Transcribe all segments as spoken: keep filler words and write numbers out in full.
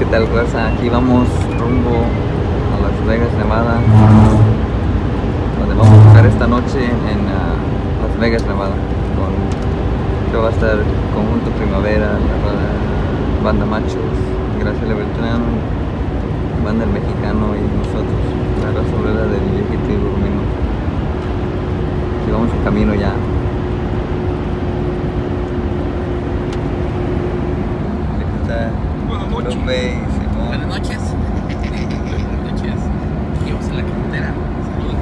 ¿qué tal, raza? Aquí vamos rumbo a Las Vegas, Nevada, donde vamos a tocar esta noche en uh, Las Vegas, Nevada. Con, que va a estar Conjunto Primavera, la banda, banda Machos, Graciela Beltrán, Banda El Mexicano y nosotros, la raza obrera del Viejito y Gurrumino. Aquí vamos en camino ya. Buenas noches. Buenas noches. Buenas noches. Aquí vamos en la carretera. Saludos.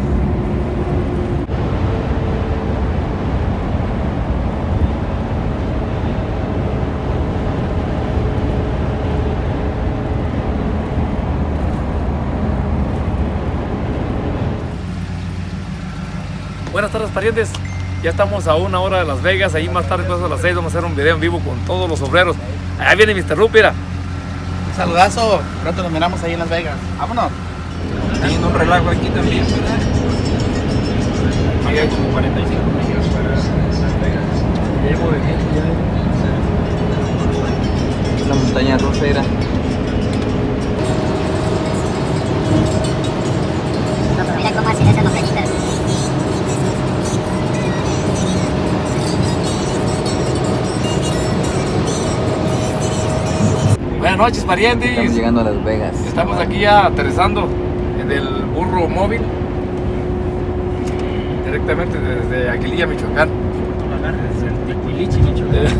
Buenas tardes, parientes. Ya estamos a una hora de Las Vegas. Ahí más tarde, después de las seis, vamos a hacer un video en vivo con todos los obreros. Ahí viene mister Lupi, mira. Un saludazo. Pronto nos miramos ahí en Las Vegas. Vámonos. Teniendo un relajo aquí también, ¿verdad? Aquí hay como cuarenta y cinco millas para Las Vegas. Llego de gente ya. La montaña rosera. No, pero mira cómo hacen esas montañitas. Buenas noches, parientes. Estamos llegando a Las Vegas. Estamos aquí ya aterrizando en el burro móvil, directamente desde Aguililla, Michoacán. Desde el Tecuilichi, Michoacán.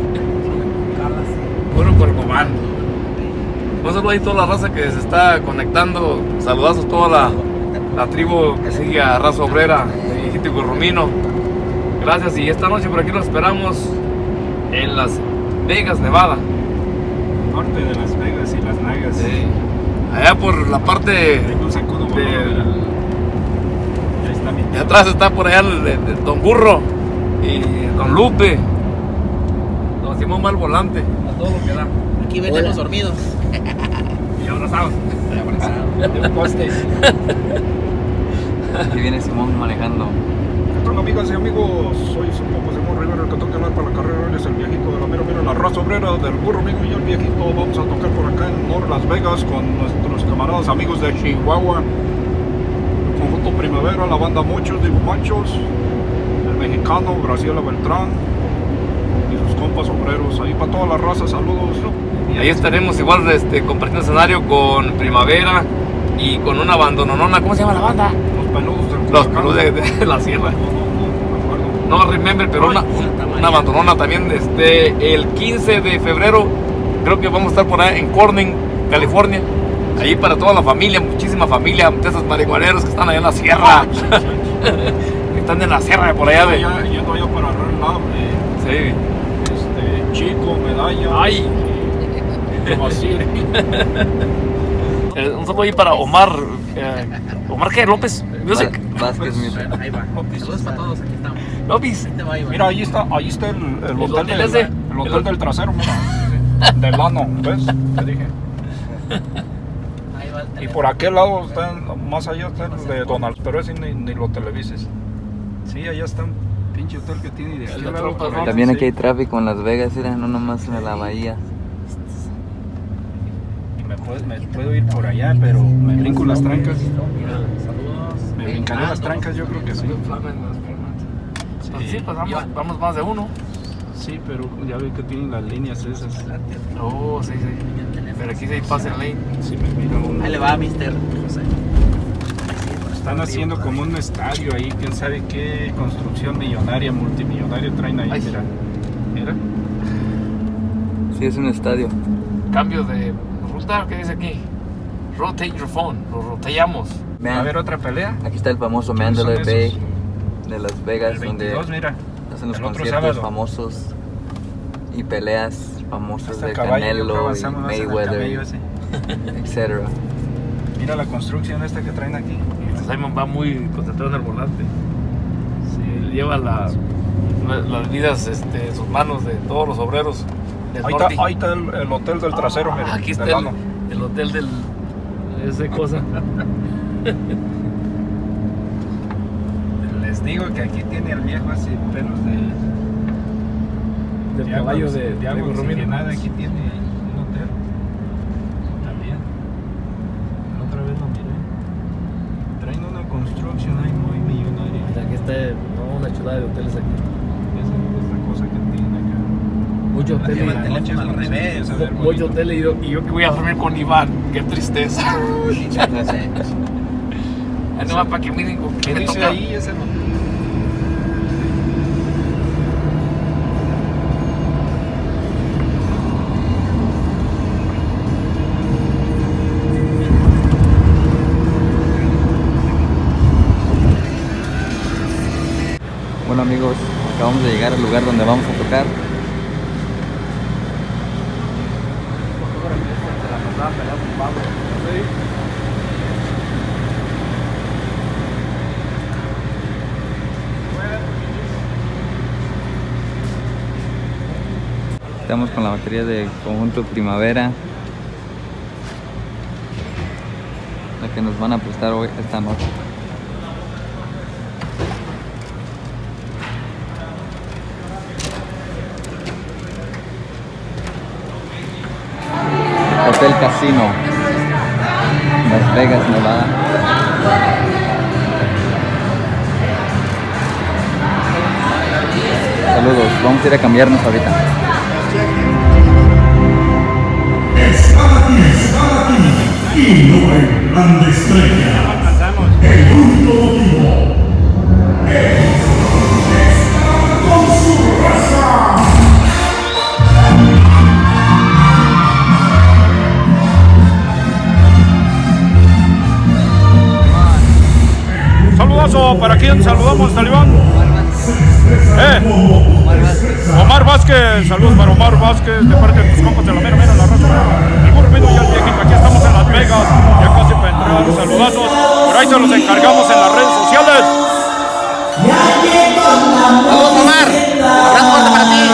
Puro Corcován. Un saludo ahí a toda la raza que se está conectando. Saludazos a toda la, la tribu que sigue a raza obrera de Viejito y Gurrumino. Gracias, y esta noche por aquí los esperamos en Las Vegas, Nevada. Norte de Las Vegas y Las Nagas. Sí. Allá por la parte Tengo un sacudo de, volado, ahí está mi de atrás está por allá el, el- el Don Burro y Don Lupe, Don Simón va al volante, a todo lo que da. Aquí venimos dormidos. Y abrazados. de un poste. Aquí viene Simón manejando. ¿Qué tal, amigas y amigos? Soy su compa Simón Rivera, el que toca hablar para la carrera. Él es el viejito de la mera mera, la raza obrera del burro amigo y el viejito. Vamos a tocar por acá en North Las Vegas con nuestros camaradas amigos de Chihuahua. El Conjunto Primavera, la banda Muchos, digo Machos, el Mexicano, Graciela Beltrán y sus compas obreros. Ahí para toda la raza, saludos. Y ahí estaremos igual este, compartiendo escenario con Primavera y con una bandononona. ¿Cómo se llama la banda? Los peludos del Los Culiacán. Peludos de, de la Sierra. No, no, no, me acuerdo. No remember, pero una, una bandonona también. Este, el quince de febrero creo que vamos a estar por ahí en Corning, California. Ahí para toda la familia, muchísima familia, de esos marihuaneros que están allá en la sierra. Que están en la sierra por allá de... Ya, yendo allá para Red Lab, Sí. eh, este, Chico, Medalla. Ay. Basile. Eh, un saludo ahí para Omar. eh, ¿Omar qué? López Music. Va- Vázquez Music. Bueno, ahí va. Saludos para todos. Aquí estamos. López. Ahí te va, Iván. Mira, ahí está, ahí está el, el El hotel, hotel del, ese. el hotel El- del trasero, mira. Del ano, ¿ves? Te dije. Ahí va el Y teléfono. por aquel lado está, más allá está el de Donald, pero ese ni, ni lo televises. Sí, allá está un pinche hotel que tiene de El aquel de lado. Trompas, por ahí, ¿no? También sí. aquí hay tráfico en Las Vegas, mira, no nomás en la bahía. Y me puedo, me puedo ir por allá, pero me brinco las trancas. Saludos. Me brincaré las trancas, yo creo que sí. Pues sí, pues vamos, vamos más de uno. Sí, pero ya ve que tienen las líneas esas. Oh, sí, sí. Pero aquí sí hay pass en lane. Sí, me mira uno. Ahí le va, mister José. Están haciendo como un estadio ahí, quién sabe qué construcción millonaria, multimillonaria traen ahí, Ay. mira. Mira. Sí, es un estadio. Cambio de ruta, ¿qué dice aquí? Rotate your phone, lo roteamos. Vean, A ver, otra pelea. aquí está el famoso ¿Quiénes son Mandalay Bay esos? de Las Vegas, El donde veintidós, mira. hacen los el otro conciertos sábado. famosos y peleas famosas Hasta de el caballo, yo creo, Canelo y avanzamos más en el Mayweather, camello ese. etcétera. Mira la construcción esta que traen aquí. Simon va muy concentrado en el volante. Sí, él lleva la- la- las vidas este, en sus manos de todos los obreros del Ahí norte. está, ahí está el, el hotel del trasero, Ah, mira. aquí está del el, ano. el hotel del... ese cosa. Les digo que aquí tiene el viejo así pelos de... Del caballo de, de agua Gurrumino. oxigenada, aquí tiene un hotel. mucho tele. Lleva el teléfono al revés. Mucho tele y yo, y yo que voy a dormir con Iván. Qué tristeza. Ahí nomás para que miren con ¿Qué qué me dice toca. ahí ese no? Bueno amigos, acabamos de llegar al lugar donde vamos a tocar. Estamos con la batería de Conjunto Primavera, la que nos van a prestar hoy esta noche. Hotel Casino, Las Vegas, Nevada. Saludos, vamos a ir a cambiarnos ahorita. Están aquí, están aquí, y no hay grande estrella. El único motivo es estar con su raza. Saludazo, ¿para quién saludamos, Talibán? ¿Eh? Omar Vázquez, saludos para Omar Vázquez, de parte de tus compas de la mera mera, la raza. El burro mismo y el viejito, aquí estamos en Las Vegas, ya casi para entrar, saludazos. Por ahí se los encargamos en las redes sociales. Saludos, Omar. Abrazo fuerte para ti.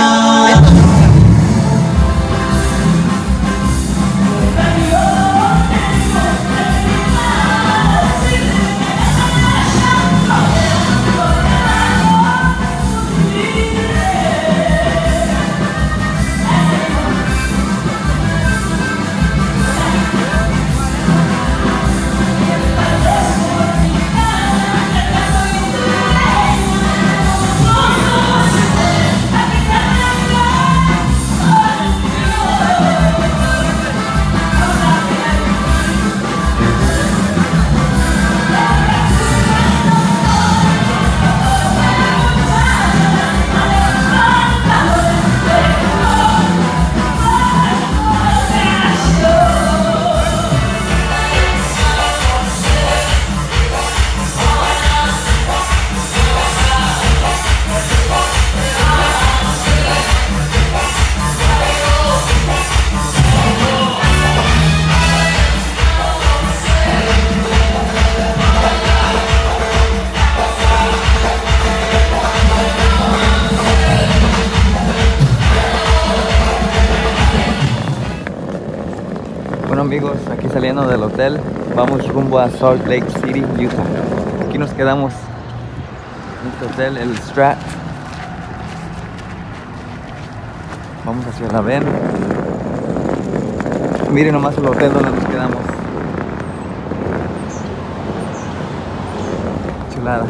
Bueno amigos, aquí saliendo del hotel, vamos rumbo a Salt Lake City, Utah. Aquí nos quedamos en este hotel, el Strat. Vamos hacia la Ven. Miren nomás el hotel donde nos quedamos. Chulada.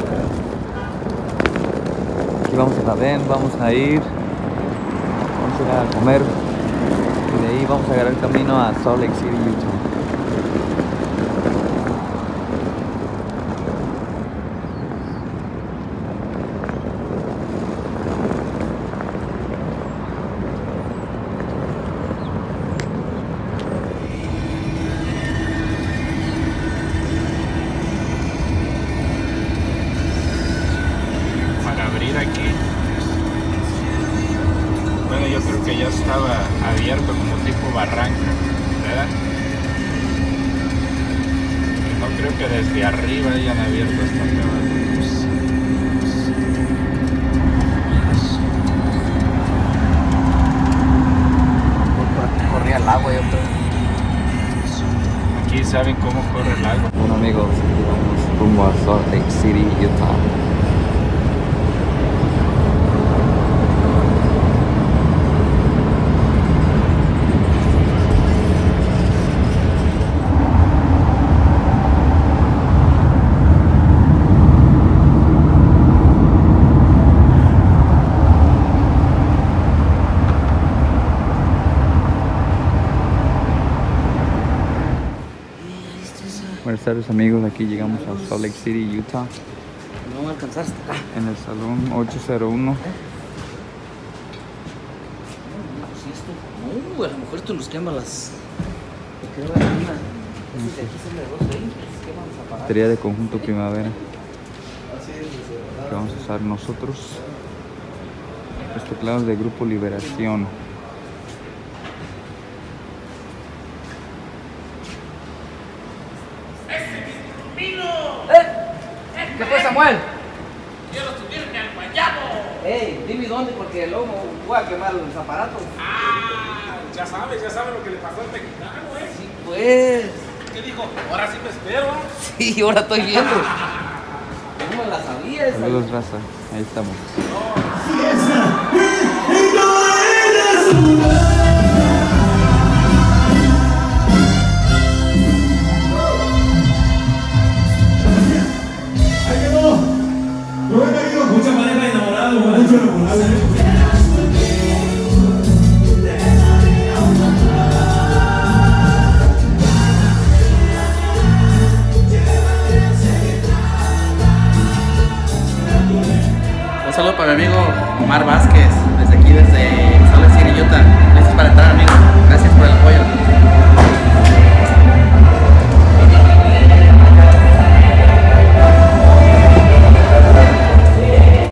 Aquí vamos a la Ven, vamos a ir. Vamos a ir a comer. Y de ahí vamos a agarrar el camino a Salt Lake City, Utah. Para abrir aquí, bueno, yo creo que ya estaba abierto como tipo barranca, ¿verdad? No creo que desde arriba hayan abierto esta acá. Corría el agua, yo creo. Aquí saben cómo corre el agua. Bueno amigos, aquí vamos rumbo a Salt Lake City, Utah. Buenas tardes amigos, aquí llegamos a Salt Lake City, Utah. No alcanzaste. Ah. En el salón ocho cero uno. Sí, esto. No, a lo mejor esto nos quema las. Nos quema la luna. Esos de aquí son de dos veinte. ¿Qué vamos a pagar? Batería de conjunto primavera que vamos a usar nosotros. Los teclados de Grupo Liberación. ¿Qué fue, Samuel? Quiero subirme al guayabo. Ey, dime dónde porque luego voy a quemar los aparatos. Ah, ya sabes, ya sabes lo que le pasó al mexicano, ¿eh? Sí, pues. ¿Qué dijo? Ahora sí me espero. Sí, ahora estoy viendo. No me la sabía esa. Saludos raza, ahí estamos. Mucha pareja enamorada, mucho enamorado. Un saludo para mi amigo Omar Vázquez, desde aquí, desde